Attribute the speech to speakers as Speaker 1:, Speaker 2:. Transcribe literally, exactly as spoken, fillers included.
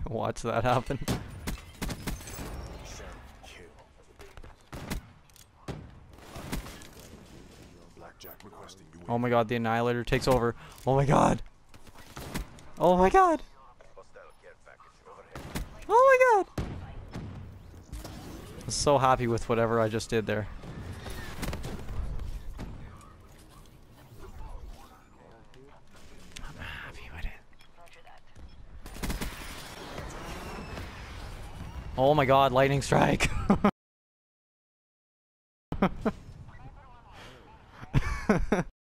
Speaker 1: Watch that happen. Oh my god, the Annihilator takes over. Oh my god. Oh my god. Oh my god. I'm so happy with whatever I just did there. I'm happy with it. Oh my god, lightning strike.